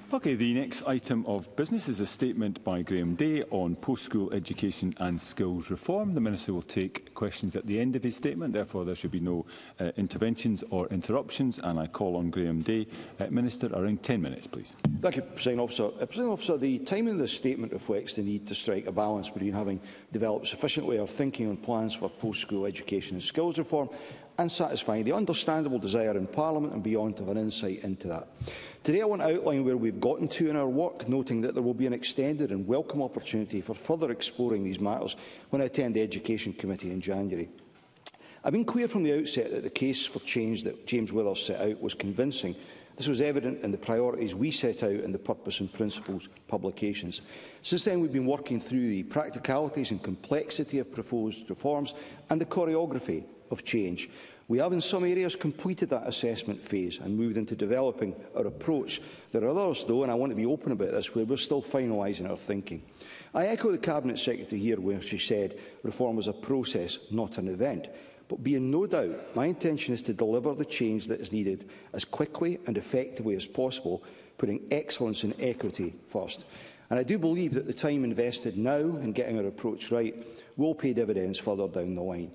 Okay, the next item of business is a statement by Graham Day on post-school education and skills reform. The Minister will take questions at the end of his statement, therefore there should be no interventions or interruptions, and I call on Graham Day. Minister, around 10 minutes, please. Thank you, Presiding Officer. Presiding Officer, the timing of this statement reflects the need to strike a balance between having developed sufficiently our thinking on plans for post-school education and skills reform and satisfying the understandable desire in Parliament and beyond to have an insight into that. Today I want to outline where we've gotten to in our work, noting that there will be an extended and welcome opportunity for further exploring these matters when I attend the Education Committee in January. I've been clear from the outset that the case for change that James Withers set out was convincing. This was evident in the priorities we set out in the Purpose and Principles publications. Since then, we've been working through the practicalities and complexity of proposed reforms and the choreography of change. We have in some areas completed that assessment phase and moved into developing our approach. There are others, though, and I want to be open about this, where we're still finalising our thinking. I echo the Cabinet Secretary here where she said reform is a process, not an event. But be in no doubt, my intention is to deliver the change that is needed as quickly and effectively as possible, putting excellence and equity first. And I do believe that the time invested now in getting our approach right will pay dividends further down the line.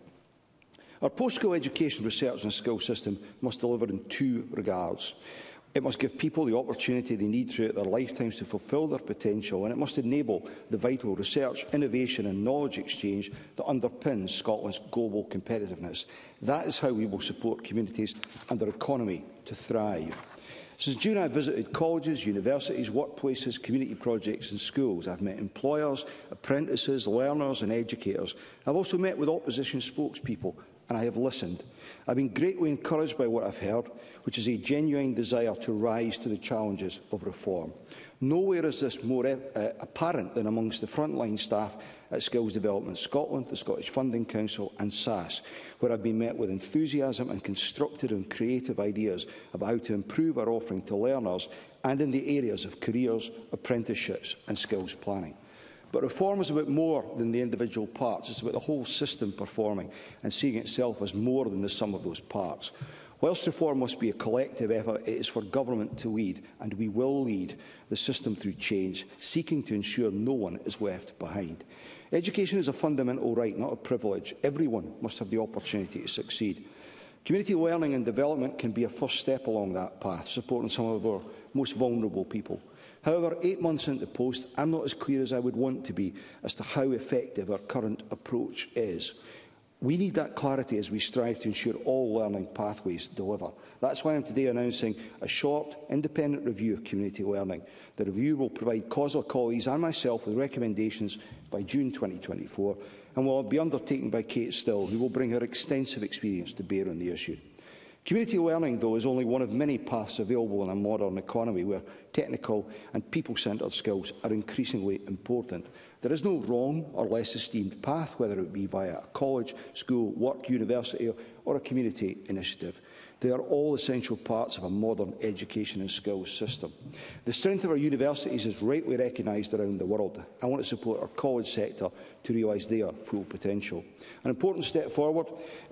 Our post-school education, research and skills system must deliver in two regards. It must give people the opportunity they need throughout their lifetimes to fulfil their potential, and it must enable the vital research, innovation and knowledge exchange that underpins Scotland's global competitiveness. That is how we will support communities and our economy to thrive. Since June, I have visited colleges, universities, workplaces, community projects and schools. I have met employers, apprentices, learners and educators. I have also met with opposition spokespeople, and I have listened. I have been greatly encouraged by what I have heard, which is a genuine desire to rise to the challenges of reform. Nowhere is this more apparent than amongst the frontline staff at Skills Development Scotland, the Scottish Funding Council and SAS, where I have been met with enthusiasm and constructive and creative ideas about how to improve our offering to learners and in the areas of careers, apprenticeships and skills planning. But reform is about more than the individual parts. It's about the whole system performing and seeing itself as more than the sum of those parts. Whilst reform must be a collective effort, it is for government to lead, and we will lead the system through change, seeking to ensure no one is left behind. Education is a fundamental right, not a privilege. Everyone must have the opportunity to succeed. Community learning and development can be a first step along that path, supporting some of our most vulnerable people. However, 8 months into post, I am not as clear as I would want to be as to how effective our current approach is. We need that clarity as we strive to ensure all learning pathways deliver. That is why I am today announcing a short, independent review of community learning. The review will provide COSLA colleagues and myself with recommendations by June 2024 and will be undertaken by Kate Still, who will bring her extensive experience to bear on the issue. Community learning, though, is only one of many paths available in a modern economy where technical and people-centred skills are increasingly important. There is no wrong or less esteemed path, whether it be via a college, school, work, university or a community initiative. They are all essential parts of a modern education and skills system. The strength of our universities is rightly recognised around the world. I want to support our college sector to realise their full potential. An important step forward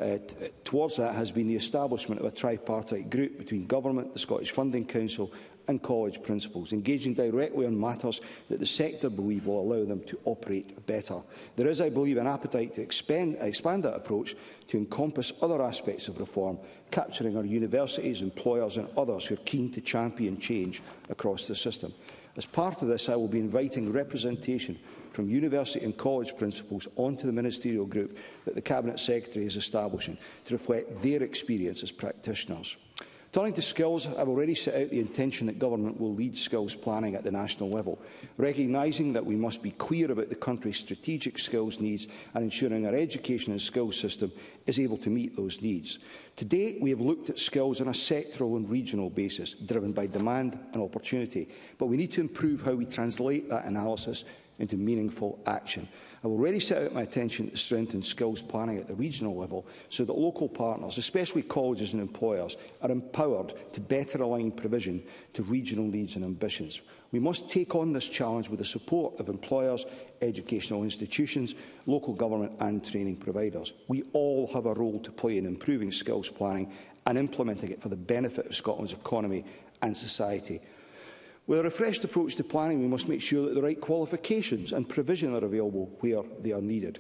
towards that has been the establishment of a tripartite group between Government, the Scottish Funding Council and college principals, engaging directly on matters that the sector believe will allow them to operate better. There is, I believe, an appetite to expand that approach to encompass other aspects of reform, capturing our universities, employers and others who are keen to champion change across the system. As part of this, I will be inviting representation from university and college principals onto the ministerial group that the Cabinet Secretary is establishing to reflect their experience as practitioners. Turning to skills, I have already set out the intention that Government will lead skills planning at the national level, recognising that we must be clear about the country's strategic skills needs and ensuring our education and skills system is able to meet those needs. To date, we have looked at skills on a sectoral and regional basis, driven by demand and opportunity, but we need to improve how we translate that analysis into meaningful action. I have already set out my attention to strengthen skills planning at the regional level so that local partners, especially colleges and employers, are empowered to better align provision to regional needs and ambitions. We must take on this challenge with the support of employers, educational institutions, local government and training providers. We all have a role to play in improving skills planning and implementing it for the benefit of Scotland's economy and society. With a refreshed approach to planning, we must make sure that the right qualifications and provision are available where they are needed.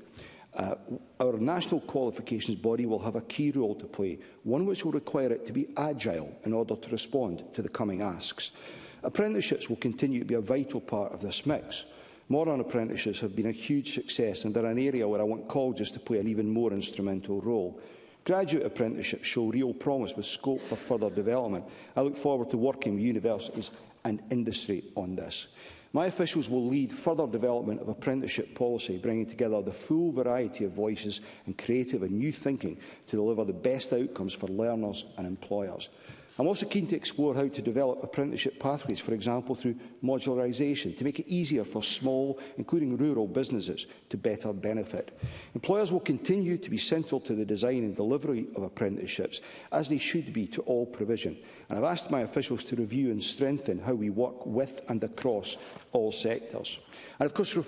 Our national qualifications body will have a key role to play, one which will require it to be agile in order to respond to the coming asks. Apprenticeships will continue to be a vital part of this mix. Modern apprenticeships have been a huge success and are an area where I want colleges to play an even more instrumental role. Graduate apprenticeships show real promise with scope for further development. I look forward to working with universities and industry on this. My officials will lead further development of apprenticeship policy, bringing together the full variety of voices and creative and new thinking to deliver the best outcomes for learners and employers. I'm also keen to explore how to develop apprenticeship pathways, for example through modularisation, to make it easier for small, including rural businesses, to better benefit. Employers will continue to be central to the design and delivery of apprenticeships, as they should be to all provision. And I've asked my officials to review and strengthen how we work with and across all sectors. And of course,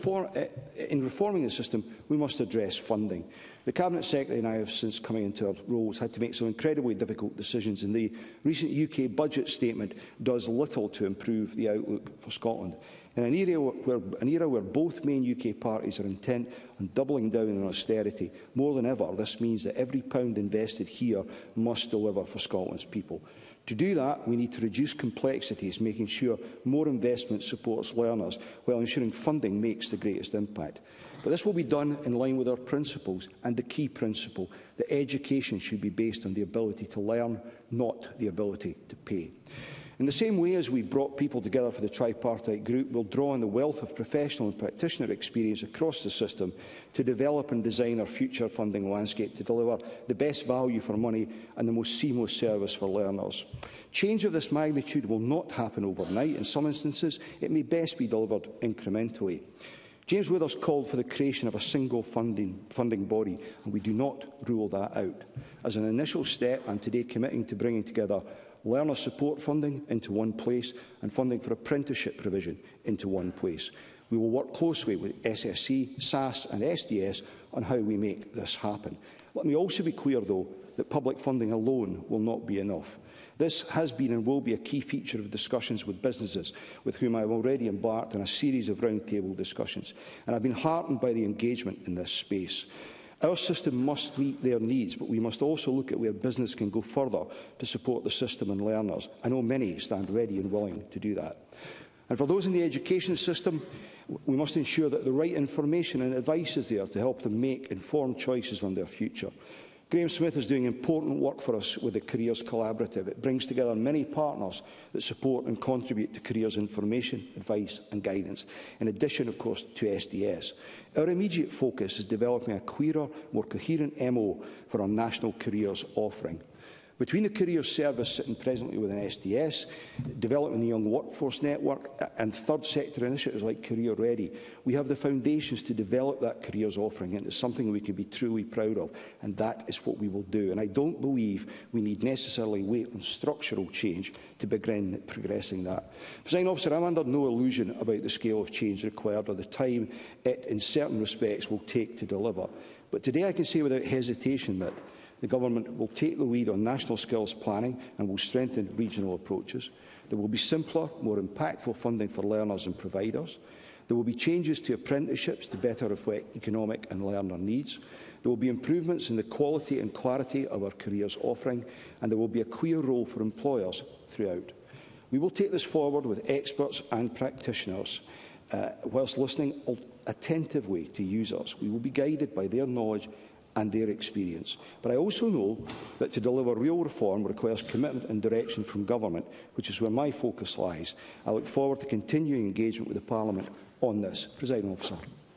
in reforming the system, we must address funding. The Cabinet Secretary and I have, since coming into our roles, had to make some incredibly difficult decisions, and the recent UK budget statement does little to improve the outlook for Scotland. In an era where both main UK parties are intent on doubling down on austerity, more than ever, this means that every pound invested here must deliver for Scotland's people. To do that, we need to reduce complexities, making sure more investment supports learners, while ensuring funding makes the greatest impact. But this will be done in line with our principles, and the key principle that education should be based on the ability to learn, not the ability to pay. In the same way as we brought people together for the tripartite group, we'll draw on the wealth of professional and practitioner experience across the system to develop and design our future funding landscape to deliver the best value for money and the most seamless service for learners. Change of this magnitude will not happen overnight. In some instances, it may best be delivered incrementally. James Withers called for the creation of a single funding body, and we do not rule that out. As an initial step, I'm today committing to bringing together learner support funding into one place and funding for apprenticeship provision into one place. We will work closely with SFC, SAS and SDS on how we make this happen. Let me also be clear, though, that public funding alone will not be enough. This has been and will be a key feature of discussions with businesses, with whom I have already embarked on a series of roundtable discussions, and I've been heartened by the engagement in this space. Our system must meet their needs, but we must also look at where business can go further to support the system and learners. I know many stand ready and willing to do that. And for those in the education system, we must ensure that the right information and advice is there to help them make informed choices on their future. Graham Smith is doing important work for us with the Careers Collaborative. It brings together many partners that support and contribute to careers information, advice and guidance, in addition, of course, to SDS. Our immediate focus is developing a clearer, more coherent MO for our national careers offering. Between the Careers Service sitting presently within SDS, developing the Young Workforce Network and third sector initiatives like Career Ready, we have the foundations to develop that careers offering into something we can be truly proud of, and that is what we will do. And I don't believe we need necessarily wait on structural change to begin progressing that. Presiding Officer, I'm under no illusion about the scale of change required or the time it, in certain respects, will take to deliver. But today I can say without hesitation that the Government will take the lead on national skills planning and will strengthen regional approaches. There will be simpler, more impactful funding for learners and providers. There will be changes to apprenticeships to better reflect economic and learner needs. There will be improvements in the quality and clarity of our careers offering, and there will be a clear role for employers throughout. We will take this forward with experts and practitioners, whilst listening attentively to users. We will be guided by their knowledge and their experience. But I also know that to deliver real reform requires commitment and direction from Government, which is where my focus lies. I look forward to continuing engagement with the Parliament on this. Presiding Officer.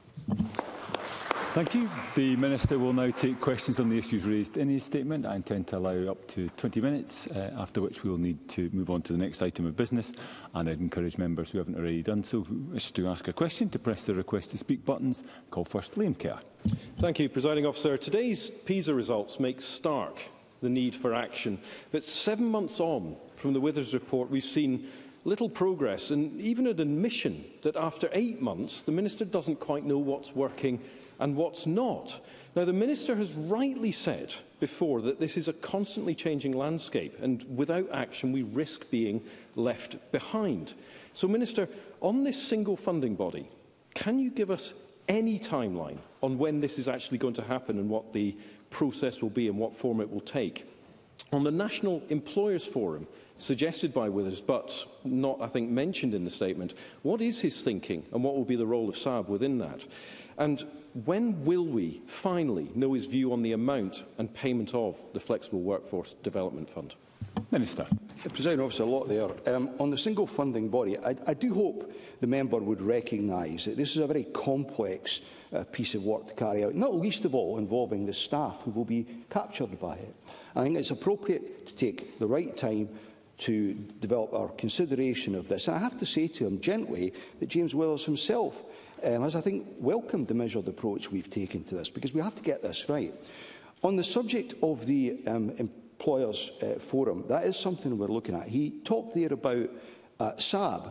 Thank you. The Minister will now take questions on the issues raised in his statement. I intend to allow up to 20 minutes, after which we will need to move on to the next item of business. And I'd encourage members who haven't already done so, who wish to ask a question, to press the request to speak buttons. Call first Liam Kerr. Thank you, Presiding Officer. Today's PISA results make stark the need for action. But 7 months on from the Withers report, we've seen little progress and even an admission that after 8 months, the Minister doesn't quite know what's working and what's not. Now, the Minister has rightly said before that this is a constantly changing landscape, and without action we risk being left behind. So, Minister, on this single funding body, can you give us any timeline on when this is actually going to happen and what the process will be and what form it will take? On the National Employers Forum, suggested by Withers, but not, I think, mentioned in the statement, what is his thinking and what will be the role of SAB within that? And when will we finally know his view on the amount and payment of the Flexible Workforce Development Fund? Minister. Presiding Officer, a lot there. On the single funding body, I do hope the member would recognise that this is a very complex piece of work to carry out, not least of all involving the staff who will be captured by it. I think it's appropriate to take the right time to develop our consideration of this. And I have to say to him gently that James Withers himself has, I think, welcomed the measured approach we've taken to this, because we have to get this right. On the subject of the Employers Forum, that is something we're looking at. He talked there about SAB.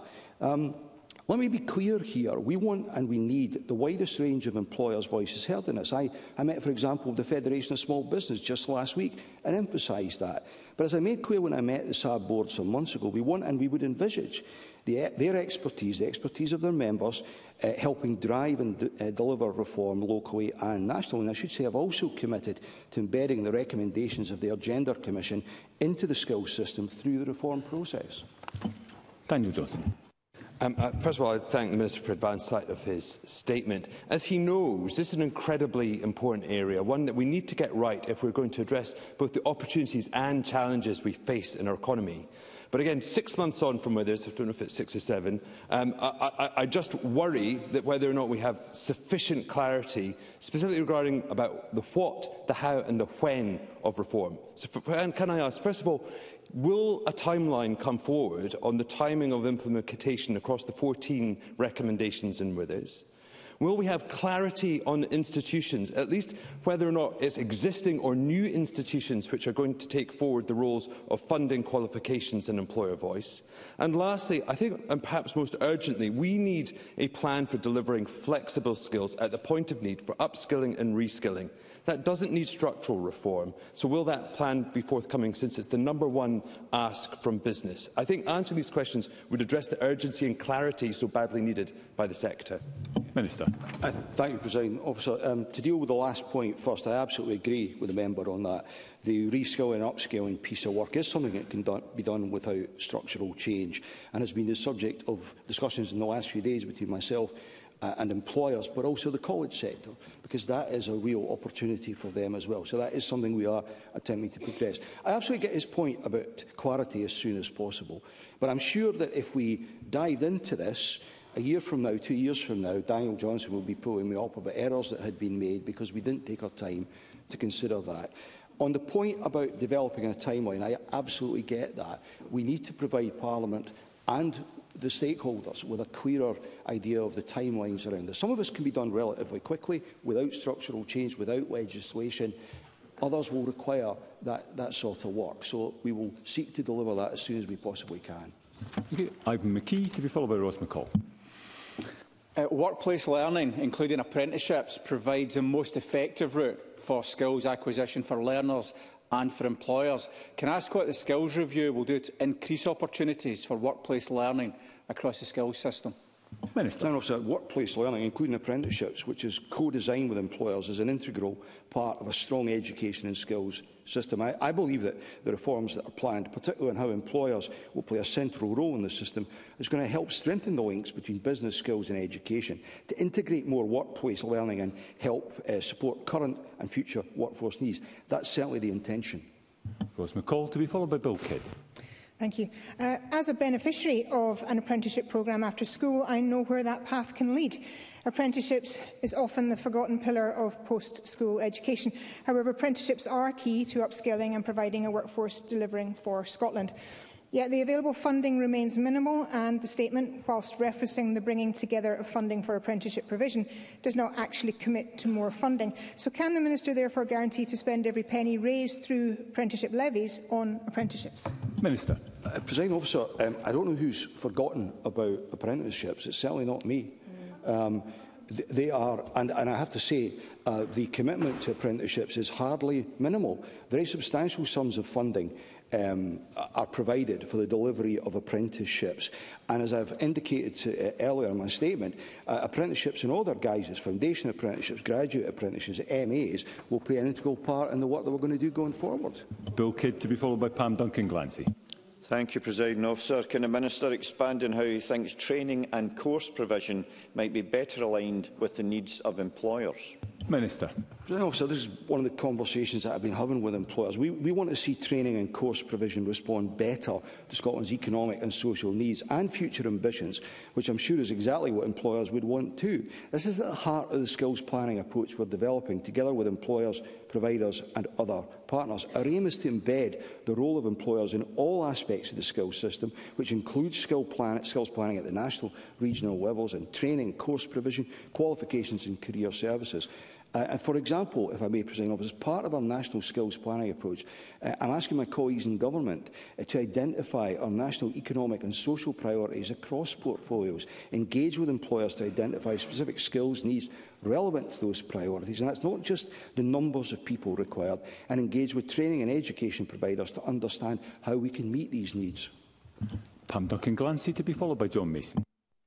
Let me be clear here. We want and we need the widest range of employers' voices heard in this. I met, for example, the Federation of Small Business just last week and emphasised that. But as I made clear when I met the SAB board some months ago, we want and we would envisage their expertise, the expertise of their members, helping drive and deliver reform locally and nationally. And I should say I've also committed to embedding the recommendations of their Gender Commission into the skills system through the reform process. Daniel Johnson. First of all, I thank the Minister for advance sight of his statement. As he knows, this is an incredibly important area, one that we need to get right if we're going to address both the opportunities and challenges we face in our economy. But again, 6 months on from Withers, I don't know if it's 6 or 7, I just worry that whether or not we have sufficient clarity, specifically regarding about the what, the how and the when of reform. So can I ask, first of all, will a timeline come forward on the timing of implementation across the 14 recommendations in Withers? Will we have clarity on institutions, at least whether or not it's existing or new institutions which are going to take forward the roles of funding, qualifications and employer voice? And lastly, I think, and perhaps most urgently, we need a plan for delivering flexible skills at the point of need for upskilling and reskilling. That doesn't need structural reform. So will that plan be forthcoming, since it's the #1 ask from business? I think answering these questions would address the urgency and clarity so badly needed by the sector. Minister. Thank you, Presiding Officer. To deal with the last point first, I absolutely agree with the member on that. The reskilling and upskilling piece of work is something that can be done without structural change, and has been the subject of discussions in the last few days between myself and employers, but also the college sector, because that is a real opportunity for them as well. So that is something we are attempting to progress. I absolutely get his point about clarity as soon as possible, but I'm sure that if we dived into this, a year from now, 2 years from now, Daniel Johnson will be pulling me up about errors that had been made because we didn't take our time to consider that. On the point about developing a timeline, I absolutely get that. We need to provide Parliament and the stakeholders with a clearer idea of the timelines around this. Some of this can be done relatively quickly, without structural change, without legislation. Others will require that sort of work. So we will seek to deliver that as soon as we possibly can. Okay. Ivan McKee, to be followed by Ross McCall. Workplace learning, including apprenticeships, provides the most effective route for skills acquisition for learners and for employers. Can I ask what the skills review will do to increase opportunities for workplace learning across the skills system? Minister. Officer, workplace learning, including apprenticeships, which is co-designed with employers, is an integral part of a strong education and skills system. I believe that the reforms that are planned, particularly on how employers will play a central role in the system, is going to help strengthen the links between business skills and education, to integrate more workplace learning and help support current and future workforce needs. That's certainly the intention. Ross McCall, to be followed by Bill Kidd. Thank you. As a beneficiary of an apprenticeship programme after school, I know where that path can lead. Apprenticeships is often the forgotten pillar of post-school education. However, apprenticeships are key to upskilling and providing a workforce delivering for Scotland. Yet the available funding remains minimal, and the statement, whilst referencing the bringing together of funding for apprenticeship provision, does not actually commit to more funding. So can the Minister therefore guarantee to spend every penny raised through apprenticeship levies on apprenticeships? Minister. Presiding Officer, I don't know who's forgotten about apprenticeships. It's certainly not me. They are, and I have to say, the commitment to apprenticeships is hardly minimal. Very substantial sums of funding are provided for the delivery of apprenticeships. And as I've indicated earlier in my statement, apprenticeships in all their guises, foundation apprenticeships, graduate apprenticeships, MAs, will play an integral part in the work that we're going to do going forward. Bill Kidd, to be followed by Pam Duncan-Glancy. Thank you, Presiding Officer. Can the Minister expand on how he thinks training and course provision might be better aligned with the needs of employers? Minister. Presiding Officer, this is one of the conversations that I've been having with employers. We want to see training and course provision respond better to Scotland's economic and social needs and future ambitions, which I'm sure is exactly what employers would want too. This is at the heart of the skills planning approach we're developing, together with employers, providers and other partners. Our aim is to embed the role of employers in all aspects of the skills system, which includes skills planning at the national, regional levels, and training, course provision, qualifications and career services. And for example, if I may, Presiding Officer, as part of our national skills planning approach, I'm asking my colleagues in government to identify our national economic and social priorities across portfolios, engage with employers to identify specific skills needs relevant to those priorities, and that's not just the numbers of people required, and engage with training and education providers to understand how we can meet these needs. Pam Duncan-Glancy, to be followed by John Mason.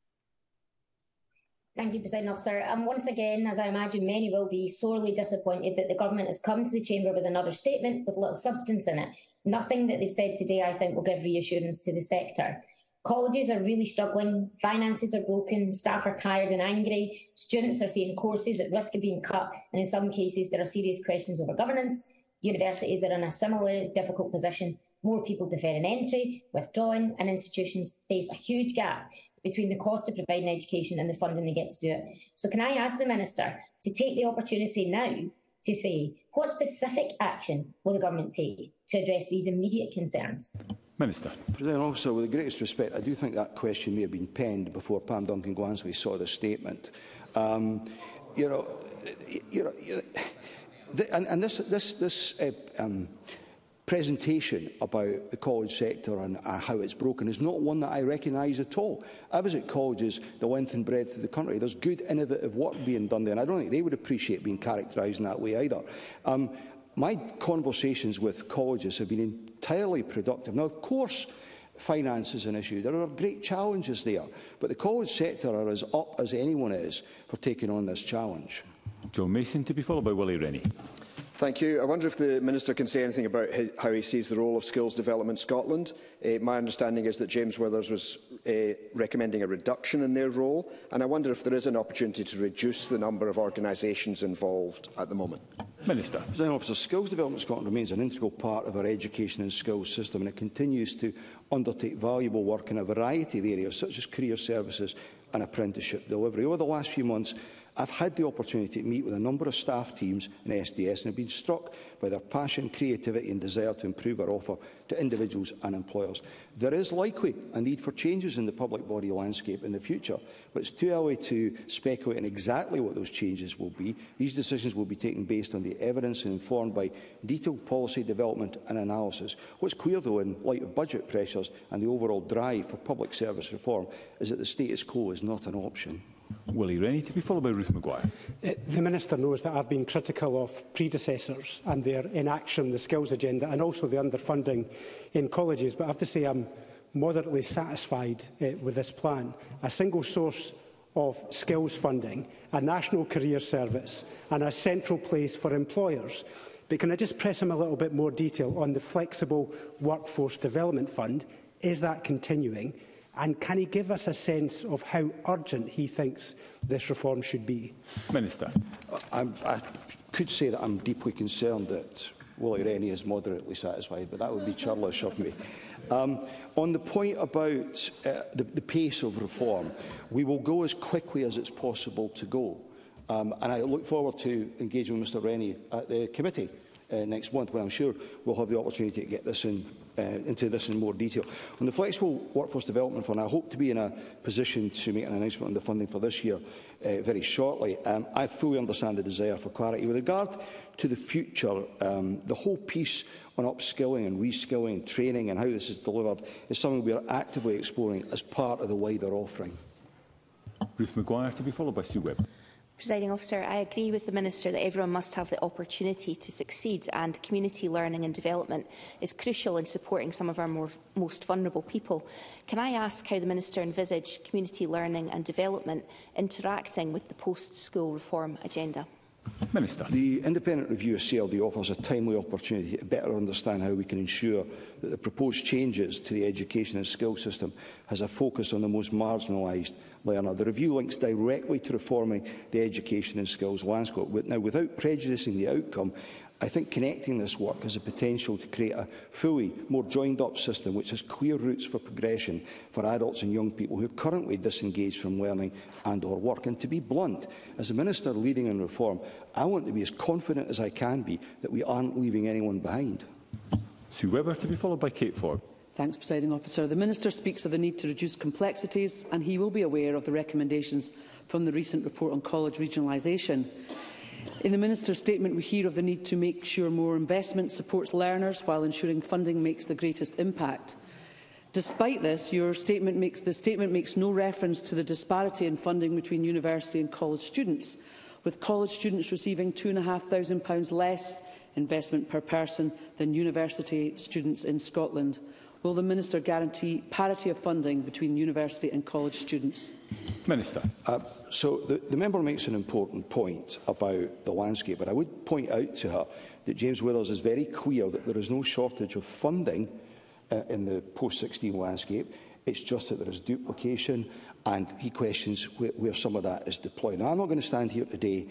Thank you, Presiding Officer. And once again, as I imagine many will be, sorely disappointed that the Government has come to the Chamber with another statement with little substance in it. Nothing that they've said today, I think, will give reassurance to the sector. Colleges are really struggling, finances are broken, staff are tired and angry, students are seeing courses at risk of being cut, and in some cases there are serious questions over governance. Universities are in a similarly difficult position. More people deferring entry, withdrawing, and institutions face a huge gap between the cost of providing education and the funding they get to do it. So can I ask the Minister to take the opportunity now to say what specific action will the Government take to address these immediate concerns? Minister. Presiding Officer, with the greatest respect, I do think that question may have been penned before Pam Duncan-Glancy saw the statement. Presentation about the college sector and how it's broken is not one that I recognise at all. I visit colleges the length and breadth of the country. There's good, innovative work being done there, and I don't think they would appreciate being characterised in that way either. My conversations with colleges have been entirely productive. Now, of course, finance is an issue. There are great challenges there, but the college sector are as up as anyone is for taking on this challenge. John Mason, to be followed by Willie Rennie. Thank you. I wonder if the Minister can say anything about how he sees the role of Skills Development Scotland. My understanding is that James Withers was recommending a reduction in their role, and I wonder if there is an opportunity to reduce the number of organisations involved at the moment. Minister. Presiding Officer, Skills Development Scotland remains an integral part of our education and skills system, and it continues to undertake valuable work in a variety of areas, such as career services and apprenticeship delivery. Over the last few months, I've had the opportunity to meet with a number of staff teams in SDS and have been struck by their passion, creativity and desire to improve our offer to individuals and employers. There is likely a need for changes in the public body landscape in the future, but it's too early to speculate on exactly what those changes will be. These decisions will be taken based on the evidence and informed by detailed policy development and analysis. What's clear, though, in light of budget pressures and the overall drive for public service reform, is that the status quo is not an option. Willie Rennie, to be followed by Ruth Maguire. The Minister knows that I've been critical of predecessors and their inaction, the skills agenda, and also the underfunding in colleges, but I have to say I'm moderately satisfied with this plan. A single source of skills funding, a national career service and a central place for employers. But can I just press him a little bit more detail on the Flexible Workforce Development Fund? Is that continuing? And can he give us a sense of how urgent he thinks this reform should be? Minister. I could say that I'm deeply concerned that Willie Rennie is moderately satisfied, but that would be churlish of me. On the point about the pace of reform, we will go as quickly as it's possible to go. And I look forward to engaging with Mr Rennie at the committee next month, when I'm sure we'll have the opportunity to get this into this in more detail. On the Flexible Workforce Development Fund, I hope to be in a position to make an announcement on the funding for this year very shortly. I fully understand the desire for clarity. With regard to the future, the whole piece on upskilling and reskilling, training and how this is delivered is something we are actively exploring as part of the wider offering. Ruth Maguire, to be followed by Sue Webb. Presiding Officer, I agree with the Minister that everyone must have the opportunity to succeed, and community learning and development is crucial in supporting some of our most vulnerable people. Can I ask how the Minister envisaged community learning and development interacting with the post-school reform agenda? Minister. The independent review of CLD offers a timely opportunity to better understand how we can ensure that the proposed changes to the education and skills system has a focus on the most marginalised learner. The review links directly to reforming the education and skills landscape. Now, without prejudicing the outcome, I think connecting this work has the potential to create a fully, more joined-up system which has clear routes for progression for adults and young people who are currently disengaged from learning and/or work. And to be blunt, as a Minister leading in reform, I want to be as confident as I can be that we aren't leaving anyone behind. Sue Webber, to be followed by Kate Forbes. Thanks, Presiding Officer. The Minister speaks of the need to reduce complexities, and he will be aware of the recommendations from the recent report on college regionalisation. In the Minister's statement, we hear of the need to make sure more investment supports learners while ensuring funding makes the greatest impact. Despite this, the statement makes no reference to the disparity in funding between university and college students, with college students receiving £2,500 less investment per person than university students in Scotland. Will the Minister guarantee parity of funding between university and college students? Minister. So the member makes an important point about the landscape, but I would point out to her that James Withers is very clear that there is no shortage of funding in the post-16 landscape. It's just that there is duplication, and he questions where some of that is deployed. Now, I'm not going to stand here today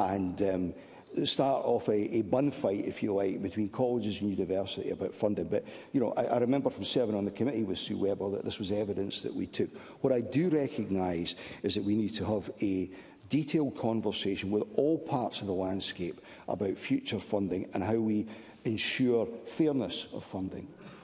and start off a bun fight, if you like, between colleges and university about funding. But, I remember from serving on the committee with Sue Webber that this was evidence that we took. What I do recognise is that we need to have a detailed conversation with all parts of the landscape about future funding and how we ensure fairness of funding.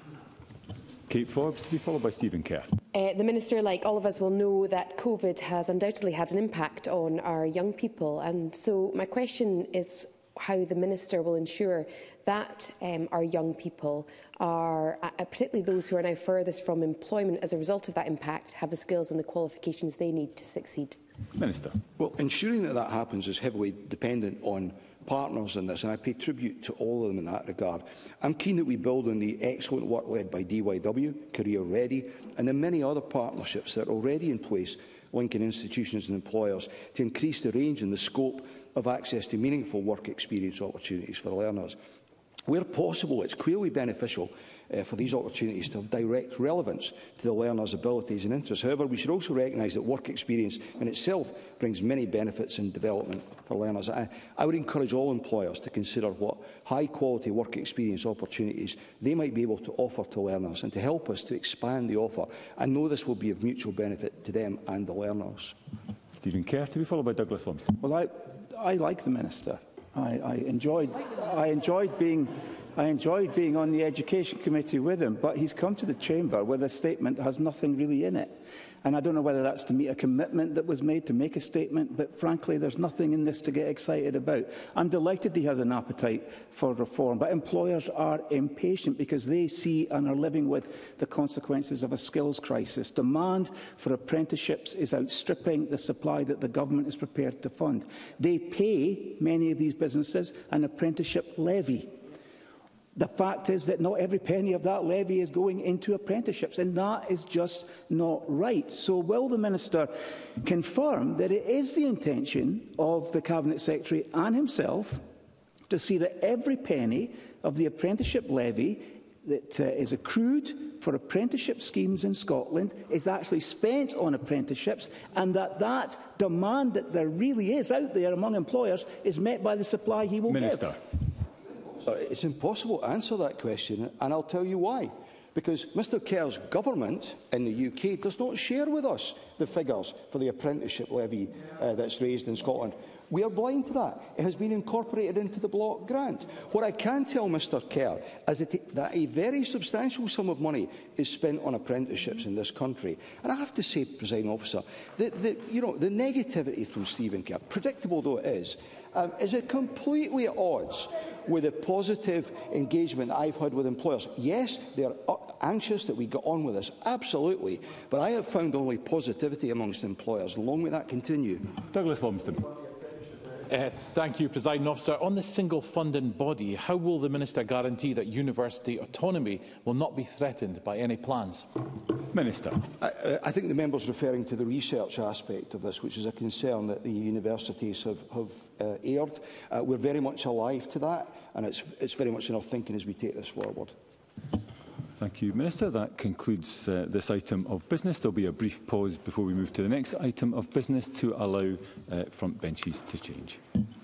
Kate Forbes, to be followed by Stephen Kerr. The Minister, like all of us, will know that COVID has undoubtedly had an impact on our young people. And so my question is how the Minister will ensure that our young people, particularly those who are now furthest from employment as a result of that impact, have the skills and the qualifications they need to succeed. Minister. Well, ensuring that happens is heavily dependent on partners in this, and I pay tribute to all of them in that regard. I'm keen that we build on the excellent work led by DYW, Career Ready, and the many other partnerships that are already in place, linking institutions and employers to increase the range and the scope of access to meaningful work experience opportunities for learners. Where possible, it's clearly beneficial for these opportunities to have direct relevance to the learner's abilities and interests. However, we should also recognise that work experience in itself brings many benefits and development for learners. I would encourage all employers to consider what high-quality work experience opportunities they might be able to offer to learners and to help us to expand the offer. I know this will be of mutual benefit to them and the learners. Stephen Kerr, to be followed by Douglas Lumsden. Well, I like the Minister. I enjoyed being on the Education Committee with him, but he's come to the Chamber with a statement that has nothing really in it. And I don't know whether that's to meet a commitment that was made to make a statement, but frankly, there's nothing in this to get excited about. I'm delighted he has an appetite for reform, but employers are impatient because they see and are living with the consequences of a skills crisis. Demand for apprenticeships is outstripping the supply that the government is prepared to fund. They pay, many of these businesses, an apprenticeship levy. The fact is that not every penny of that levy is going into apprenticeships, and that is just not right. So will the Minister confirm that it is the intention of the Cabinet Secretary and himself to see that every penny of the apprenticeship levy that is accrued for apprenticeship schemes in Scotland is actually spent on apprenticeships, and that demand that there really is out there among employers is met by the supply he will Minister. give? It's impossible to answer that question, and I'll tell you why. Because Mr Kerr's government in the UK does not share with us the figures for the apprenticeship levy that's raised in Scotland. We are blind to that. It has been incorporated into the block grant. What I can tell Mr Kerr is that a very substantial sum of money is spent on apprenticeships in this country. And I have to say, Presiding Officer, the negativity from Stephen Kerr, predictable though it is it completely at odds with the positive engagement I've had with employers. Yes, they are anxious that we get on with this, absolutely, but I have found only positivity amongst employers. Long may that continue. Douglas Lumsden. Thank you, Presiding Officer. On the single funding body, how will the Minister guarantee that university autonomy will not be threatened by any plans? Minister. I think the member is referring to the research aspect of this, which is a concern that the universities have aired. We're very much alive to that, and it's very much in our thinking as we take this forward. Thank you, Minister. That concludes this item of business. There will be a brief pause before we move to the next item of business to allow front benches to change.